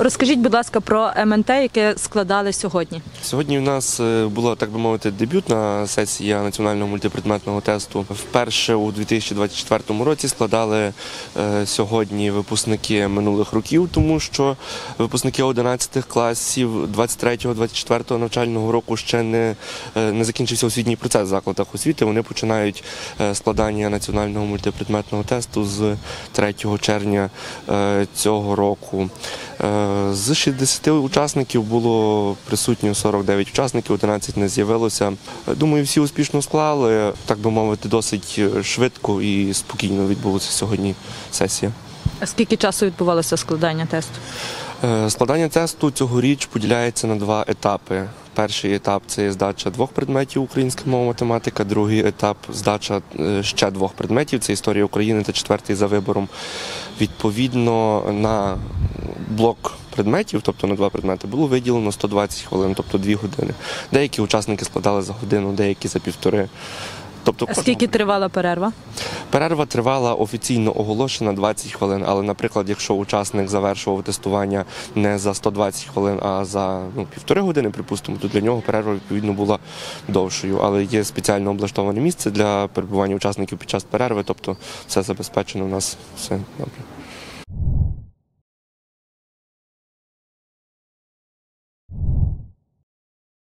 Розкажіть, будь ласка, про МНТ, яке складали сьогодні. Сьогодні у нас була, так би мовити, дебютна сесія національного мультипредметного тесту. Вперше у 2024 році складали сьогодні випускники минулих років, тому що випускники 11 класів 23-24 навчального року ще не закінчився освітній процес в закладах освіти. Вони починають складання національного мультипредметного тесту з 3 червня цього року. З 60 учасників було присутньо 49 учасників, 11 не з'явилося. Думаю, всі успішно склали, так би мовити, досить швидко і спокійно відбулася сьогодні сесія. А скільки часу відбувалося складання тесту? Складання тесту цьогоріч поділяється на 2 етапи. Перший етап – це здача 2 предметів українська мова, математика, другий етап – здача ще 2 предметів, це історія України та 4-й за вибором. Відповідно, на блок предметів, тобто на 2 предмети, було виділено 120 хвилин, тобто 2 години. Деякі учасники складали за годину, деякі за півтори. Тобто, а скільки тривала перерва? Перерва тривала офіційно оголошена 20 хвилин, але, наприклад, якщо учасник завершував тестування не за 120 хвилин, а за півтори години, припустимо, то для нього перерва, відповідно, була довшою. Але є спеціально облаштоване місце для перебування учасників під час перерви, тобто все забезпечено у нас, все добре.